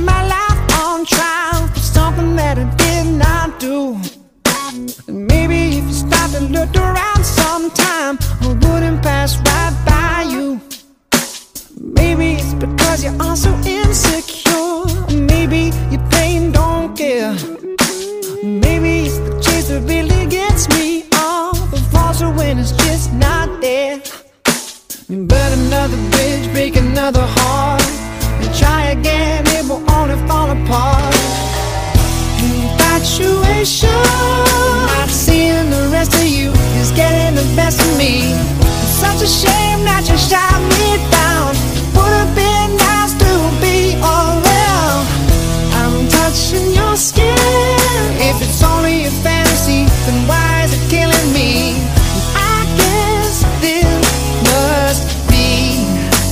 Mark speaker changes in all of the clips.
Speaker 1: my life on trial for something that I did not do. And maybe if you stopped and looked around sometime, I wouldn't pass right by you. Maybe it's because you're all so insecure. Maybe you plain don't care. Maybe it's the chase that really gets me off the falls when it's just not there. You burn another bridge, break another heart, and try again, it will only fall apart. Infatuation, not seeing the rest of you is getting the best of me. It's such a shame that you shot me down. Would have been nice to be around. I'm touching your skin. If it's only a fantasy, then why is it killing me? I guess this must be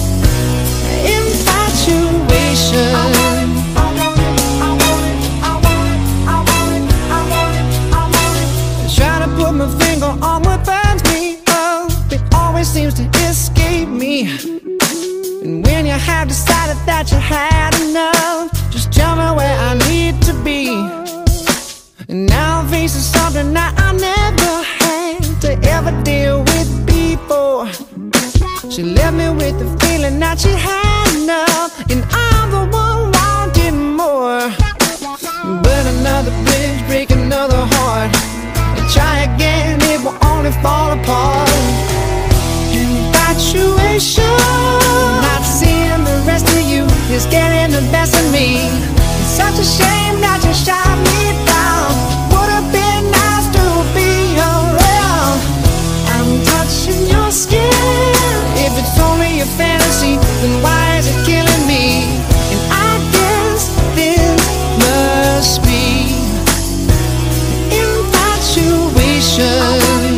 Speaker 1: infatuation. Trying to put my finger on what burns me up, it always seems to escape me. And when you have decided that you had enough, just tell me where I need to be. And now I'm facing something that I never had to ever deal with before. She left me with the feeling that she had enough, and I'm the one wanting more. Burn another bridge, break another heart, and try again, it will only fall apart. Infatuation, not seeing the rest of you is getting the best of me. It's such a shame that you shot me down. Would have been nice to be around. I'm touching your skin. If it's only a fantasy, then why is it killing me? And I guess this must be infatuation.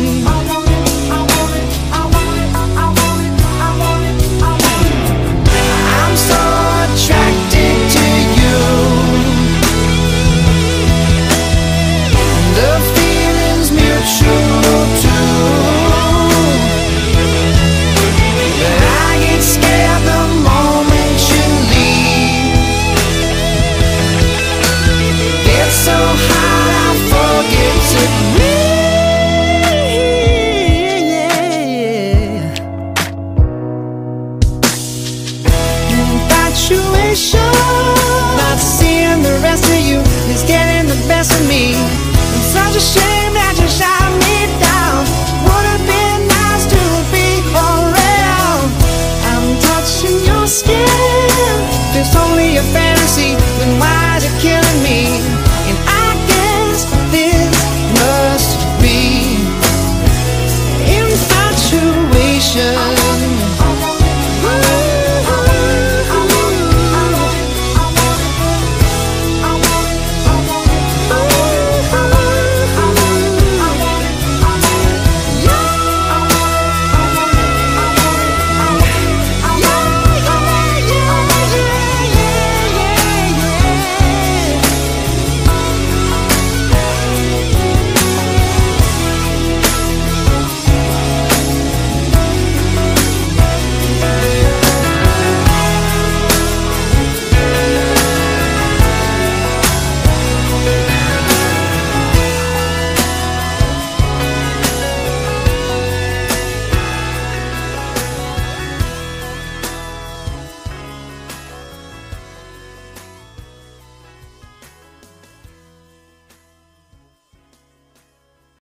Speaker 1: Not seeing the rest of you is getting the best of me. It's such a shame that you shot me down. Would have been nice to be around. I'm touching your skin. If it's only a fantasy, then why is it killing me?